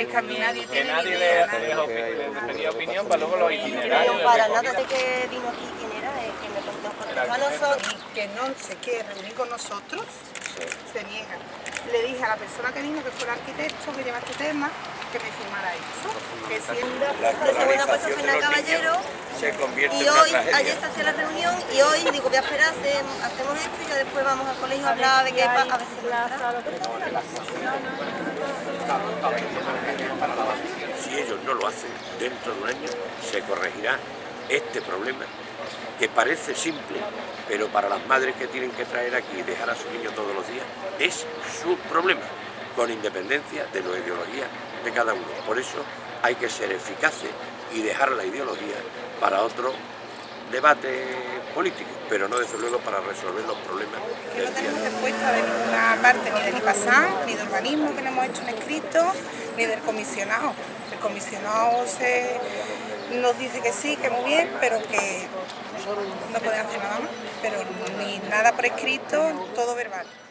Es que a mí nadie que tiene nadie ni idea, le pedía opinión para luego los itinerarios. No, para nada de que vino aquí quién era, que nos contestó a nosotros. y que no se quiere reunir con nosotros, se niega. Le dije a la persona que vino, que fue el arquitecto que lleva este tema, que me firmara eso. Que si La segunda puesta fue en Caballero se convierte y en una hoy, tragedia. ayer se hacía la reunión y hoy digo, voy a esperar, hacemos esto y ya después vamos al colegio a hablar de qué a ver si Si ellos no lo hacen, dentro de un año se corregirá este problema que parece simple, pero para las madres que tienen que traer aquí y dejar a su niño todos los días, es su problema, con independencia de la ideología de cada uno. Por eso hay que ser eficaces y dejar la ideología para otro debate político, pero no desde luego para resolver los problemas que del no día. tenemos respuesta de ninguna parte, ni del IPASAN, ni de urbanismo que le hemos hecho un escrito, ni del comisionado. El comisionado nos dice que sí, que muy bien, pero que no puede hacer nada más, pero ni nada por escrito, todo verbal.